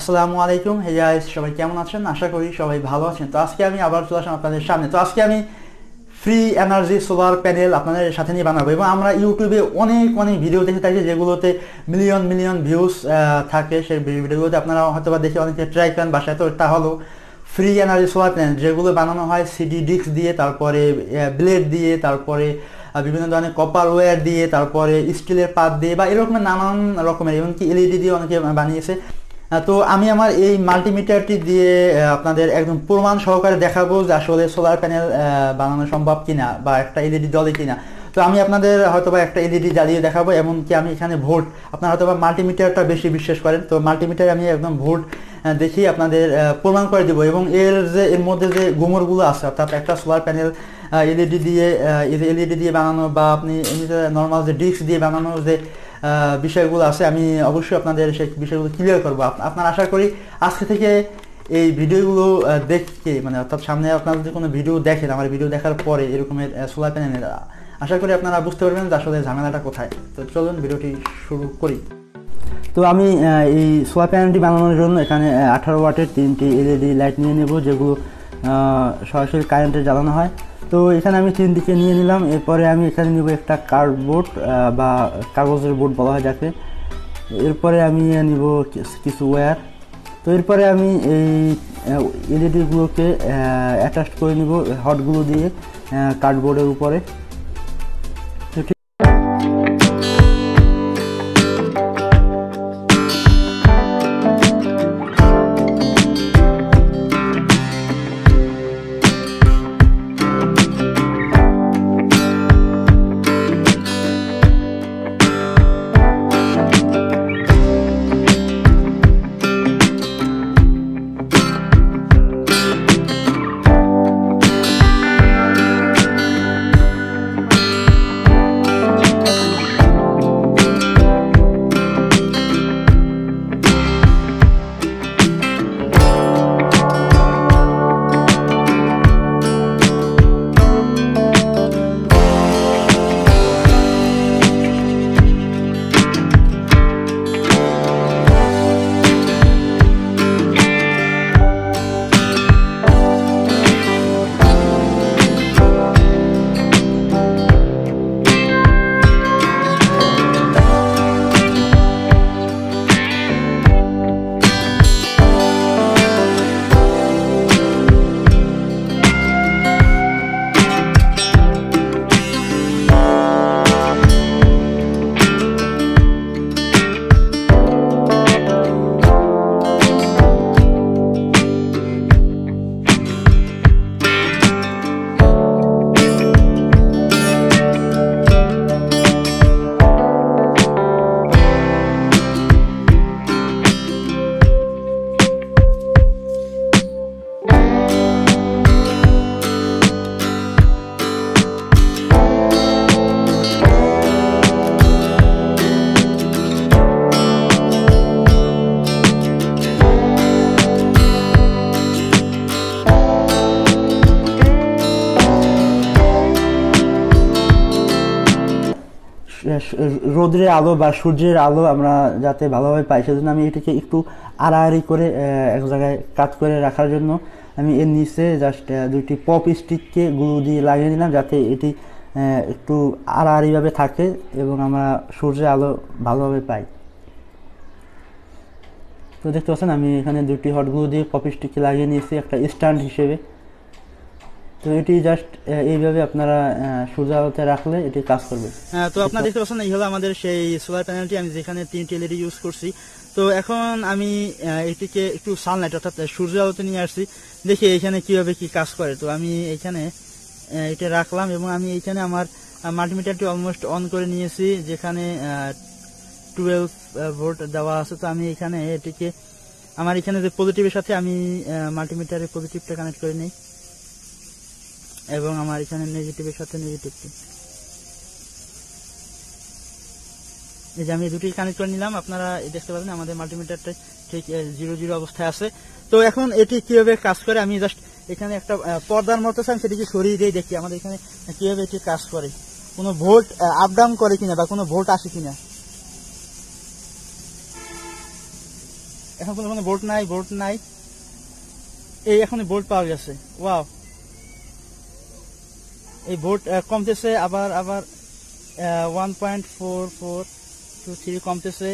আসসালামু আলাইকুম। Hey guys, সবাই কেমন আছেন? আশা করি সবাই ভালো আছেন। তো আজকে আমি আবার চলে আসলাম আপনাদের সামনে। তো আজকে আমি ফ্রি এনার্জি সোলার প্যানেল আপনাদের সাথে নিয়ে বানাবো। এবং আমরা ইউটিউবে অনেক ভিডিও দেখে থাকি যেগুলোতে মিলিয়ন ভিউজ থাকে। সেই ভিডিওগুলোতে আপনারা হয়তো বা দেখে অনেকে ট্রাই করেন বাসায়। তো তা হলো ফ্রি এনার্জি সোলার প্যানেল, যেগুলো বানানো হয় সিডি ডিস্ক দিয়ে, তারপরে ব্লেড দিয়ে, তারপরে বিভিন্ন ধরনের কপার ওয়্যার দিয়ে, তারপরে স্টিলের পাত দিয়ে, বা এরকম নানান রকমের, এমনকি এলইডি দিয়ে অনেকে বানিয়েছে। তো আমি আমার এই মাল্টিমিটারটি দিয়ে আপনাদের একদম প্রমাণ সহকারে দেখাবো যে আসলে সোলার প্যানেল বানানো সম্ভব কিনা, বা একটা এলইডি জ্বলে কিনা। তো আমি আপনাদের হয়তোবা একটা এলইডি জ্বালিয়ে দেখাবো, এমনকি আমি এখানে ভোল্ট, আপনারা হয়তোবা মাল্টিমিটারটা বেশি বিশ্বাস করেন, তো মাল্টিমিটারে আমি একদম ভোল্ট দেখি আপনাদের প্রমাণ করে দেবো। এবং এর মধ্যে যে গুমরগুলো আছে, অর্থাৎ একটা সোলার প্যানেল এলইডি দিয়ে বানানো, বা আপনি এমনিতে নর্মাল যে ডিস্ক দিয়ে বানানো যে বিষয়গুলো আছে, আমি অবশ্যই আপনাদের সেই বিষয়গুলো ক্লিয়ার করবো। আপনারা আশা করি আজকে থেকে এই ভিডিওগুলো দেখে, মানে অর্থাৎ সামনে আপনারা যদি কোনো ভিডিও দেখেন, আমার ভিডিও দেখার পরে এরকমের সোলার প্যানেল, আশা করি আপনারা বুঝতে পারবেন যে আসলে ঝামেলাটা কোথায়। তো চলুন ভিডিওটি শুরু করি। তো আমি এই সোলার প্যানেলটি বানানোর জন্য এখানে 18 ওয়াটের 3টি এলইডি লাইট নিয়ে নেব, যেগুলো সরাসরি কারেন্টে জ্বালানো হয়। তো এখানে আমি 3টিকে নিয়ে নিলাম। এরপরে আমি এখানে নিব একটা কার্ডবোর্ড বা কাগজের বোর্ড বলা হয় যাকে। এরপরে আমি নিব কিছু ওয়্যার। তো এরপরে আমি এই এলইডিগুলোকে অ্যাটাচ করে নিব হটগুলো দিয়ে কার্ডবোর্ডের উপরে। রোদের আলো বা সূর্যের আলো আমরা যাতে ভালোভাবে পাই, সেজন্য আমি এটাকে একটু আড়াআড়ি করে এক জায়গায় কাট করে রাখার জন্য আমি এর নিচে জাস্ট 2টি পপ স্টিককে গ্লু দিয়ে লাগিয়ে দিলাম, যাতে এটি একটু আড়াআড়িভাবে থাকে এবং আমরা সূর্যের আলো ভালোভাবে পাই। তো দেখতে পাচ্ছেন আমি এখানে 2টি হট গ্লু দিয়ে পপ স্টিককে লাগিয়ে নিয়েছি একটা স্ট্যান্ড হিসেবে। তো এটি জাস্ট এইভাবে আপনারা সূর্য আলোতে রাখলে এটি কাজ করবে। তো আপনারা দেখতে পাচ্ছেন এই হলো আমাদের সেই সোলার প্যানেলটি, আমি যেখানে 3টি এলইডি ইউজ করছি। তো এখন আমি এটিকে একটু সানলাইট অর্থাৎ সূর্য আলোতে নিয়ে আসছি, দেখি এখানে কিভাবে কি কাজ করে। তো আমি এখানে এটা রাখলাম এবং আমি এখানে আমার মাল্টিমিটারটি অলমোস্ট অন করে নিয়েছি, যেখানে 12 ভোল্ট দেওয়া আছে। তো আমি এখানে এটিকে আমার এখানে যে পজিটিভের সাথে আমি মাল্টিমিটারের পজিটিভটা কানেক্ট করে নিই, এবং আমার এখানে নেগেটিভের সাথে নেগেটিভটি, এই যে আমি দুটি কানেক্ট করে নিলাম। আপনারা দেখতে পাবেন আমাদের মাল্টিমিটারটা ঠিক 0 অবস্থায় আছে। তো এখন এটি কিভাবে কাজ করে, আমি জাস্ট এখানে একটা পর্দার মতো আমি সেটিকে সরিয়ে দিয়ে দেখি আমাদের এখানে কিভাবে এটি কাজ করে, কোনো ভোল্ট আপ ডাউন করে কিনা বা কোনো ভোল্ট আসে কিনা। এখন কোনো বোল্ট নাই এই এখন বোল্ট পাওয়া গেছে। ওয়াও, এই বোল্ট কমতেছে আবার 1.4423 কমতেছে।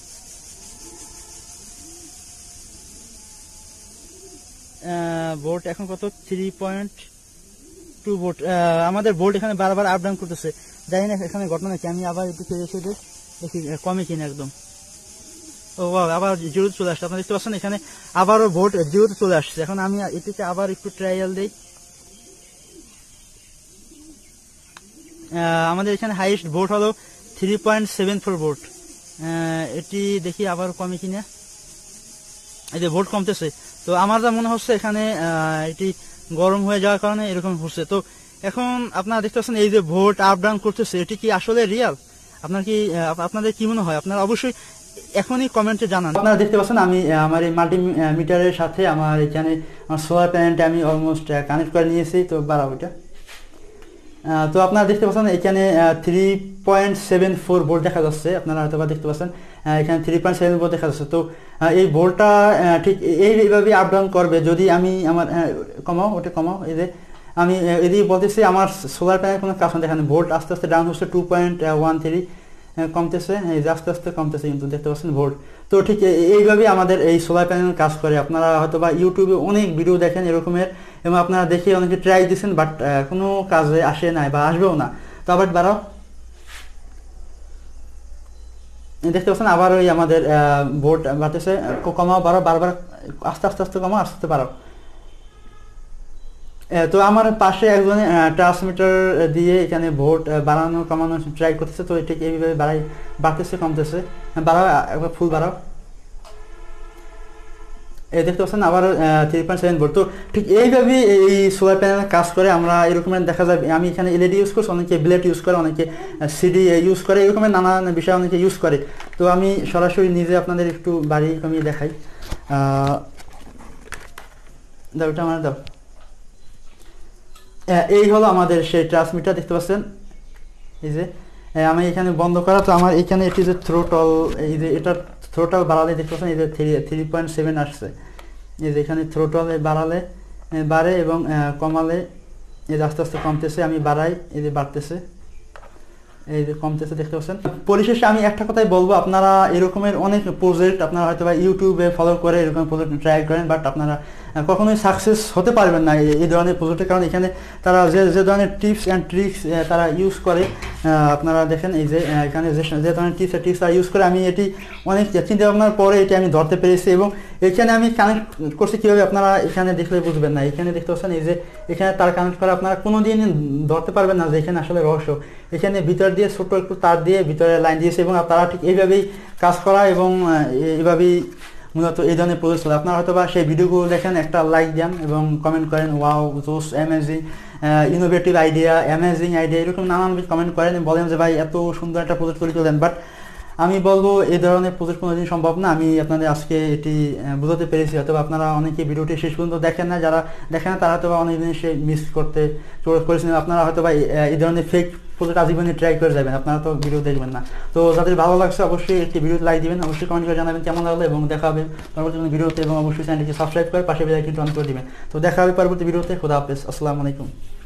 বোল্ট এখন কত 3.2 বোল্ট। আমাদের বোল্ট এখানে বারবার আপ ডাউন করতেছে, জানি না এখানে ঘটনা নাকি। আমি আবার একটু এসে দেখি কমে কিনা একদম। ও আবার জিরোতে চলে আসছে, আপনারা দেখতে পাচ্ছেন এখানে আবারও বোল্ট জিরোতে চলে আসছে। এখন আমি এটিতে আবার একটু ট্রায়াল দিই। আমাদের এখানে হাইয়েস্ট বোল্ট হলো 3.74 বোল্ট। এটি দেখি আবার কমে কিনা। এই যে বোল্ট কমতেছে, তো আমার যা মনে হচ্ছে এখানে এটি গরম হয়ে যাওয়ার কারণে এরকম হচ্ছে। তো এখন আপনারা দেখতে পাচ্ছেন এই যে ভোল্ট আপ ডাউন করতেছে, এটি কি আসলে রিয়াল? আপনাদের কি মনে হয়? আপনারা অবশ্যই এখনই কমেন্টে জানান। আপনারা দেখতে পাচ্ছেন আমি আমার এই মাল্টিমিটারের সাথে আমার এখানে আমার সোলার প্যানেলটা আমি অলমোস্ট কানেক্ট করে নিয়েছি। তো বাড়াবো এটা। তো আপনারা দেখতে পাচ্ছেন এখানে 3.74 ভোল্ট দেখা যাচ্ছে। আপনারা হয়তো দেখতে পাচ্ছেন এখানে 3.7 ভোল্ট দেখা যাচ্ছে। তো এই ভোল্টটা ঠিক এইভাবে আপ ডাউন করবে যদি আমি আমার কমাও। এই যে আমি এদিকে বলতেছি আমার সোলার প্যানেল কোনো কাজ না, এখানে ভোল্ট আস্তে আস্তে ডাউন হচ্ছে 2.13 কমতেছে, এই যে আস্তে আস্তে কমতেছে কিন্তু দেখতে পাচ্ছেন ভোল্ট। তো ঠিক এইভাবে আমাদের এই সোলার প্যানেল কাজ করে। আপনারা হয়তো বা ইউটিউবে অনেক ভিডিও দেখেন এরকমের, এবং আপনারা দেখে অনেকে ট্রাই দিচ্ছেন, বাট কোনো কাজে আসে নাই বা আসবেও না। তো আবার বাড়াও, দেখতে পাচ্ছেন আবার ওই আমাদের ভোল্ট বাড়তেছে। কমাও, বাড়াও, বারবার আস্তে আস্তে কমাও, আস্তে বাড়াও। তো আমার পাশে একজনে ট্রান্সমিটার দিয়ে এখানে ভোল্ট বাড়ানো কমানো ট্রাই করতেছে। তো ঠিক এইভাবে বাড়তেছে কমতেছে। বাড়াও, একবার ফুল বাড়াও। দেখতে পাচ্ছেন আবার 3.7 ভোল্ট। তো ঠিক এইভাবে এই সোলার প্যানেল কাজ করে। আমরা এরকমের দেখা যায়, আমি এখানে এলইডি ইউজ করছি, অনেকে ব্লেড ইউজ করে, অনেকে সিডি ইউজ করে, এরকমের নানান বিষয় অনেকে ইউজ করে। তো আমি সরাসরি নিজে আপনাদের একটু বাড়ি কমিয়ে দেখাই। দাও এটা আমার দাও। এই হলো আমাদের সেই ট্রান্সমিটার, দেখতে পাচ্ছেন এই যে আমি এখানে বন্ধ করা। তো আমার এখানে এটি যে থ্রোটল, এই যে এটা থ্রোটল বাড়ালে দেখতে পাচ্ছেন এই যে 3.7 আসছে। এই যে এখানে থ্রোটল বাড়ালে বাড়ে এবং কমালে এই যে আস্তে আস্তে কমতেছে। আমি বাড়াই, এই যে বাড়তেছে, এই যে কমতেছে, দেখতে পাচ্ছেন। পরিশেষে আমি একটা কথাই বলবো, আপনারা এরকমের অনেক প্রজেক্ট আপনারা হয়তো বা ইউটিউবে ফলো করে এরকম প্রজেক্ট ট্রাই করেন, বাট আপনারা কখনোই সাকসেস হতে পারবেন না এই ধরনের প্রজেক্টের। কারণ এখানে তারা যে ধরনের টিপস অ্যান্ড ট্রিক্স তারা ইউজ করে, আপনারা দেখেন এই যে এখানে যে ধরনের টিপস তারা ইউজ করে, আমি এটি অনেক চিন্তা ভাবনার পরে এটি আমি ধরতে পেরেছি। এবং এখানে আমি কানেক্ট করছি কীভাবে আপনারা এখানে দেখলে বুঝবেন না। এখানে দেখতে পাচ্ছেন এই যে এখানে তার কানেক্ট করা, আপনারা কোনো দিন ধরতে পারবেন না যে এখানে আসলে রহস্য। এখানে ভিতর দিয়ে ছোট একটু তার দিয়ে ভিতরে লাইন দিয়েছে, এবং তারা ঠিক এইভাবেই কাজ করা এবং এইভাবেই মূলত এই ধরনের প্রজেক্ট চলে। আপনারা হয়তো বা সেই ভিডিওগুলো দেখেন, একটা লাইক দেন এবং কমেন্ট করেন ওয়াও, জোস, amazing, innovative idea, amazing idea, এরকম নানান কমেন্ট করেন, বলেন যে ভাই এত সুন্দর একটা প্রজেক্ট করে চলেন। বাট আমি বলবো এই ধরনের প্রজেক্ট কোনোদিন সম্ভব না। আমি আপনাদের আজকে এটি বোঝাতে পেরেছি। হয়তো আপনারা অনেকে ভিডিওটি শেষ পর্যন্ত দেখেন না, যারা দেখেন না তারা হয়তো অনেক জিনিস মিস করেছেন। আপনারা হয়তো বা এই ধরনের ফেক প্রজেক্ট আজীবনে ট্রাই করে যাবেন, আপনারা তো ভিডিও দেখবেন না। তো যাদের ভালো লাগছে অবশ্যই একটি ভিডিওতে লাইক দিবেন, অবশ্যই কমেন্ট করে জানাবেন কেমন লাগলো, এবং দেখা হবে পরবর্তী কোনো ভিডিওতে। এবং অবশ্যই চ্যানেলটি সাবস্ক্রাইব করে পাশে বেল আইকনটি অন করে দিবেন। তো দেখা হবে পরবর্তী ভিডিওতে। খোদা হাফেজ, আসসালামু আলাইকুম।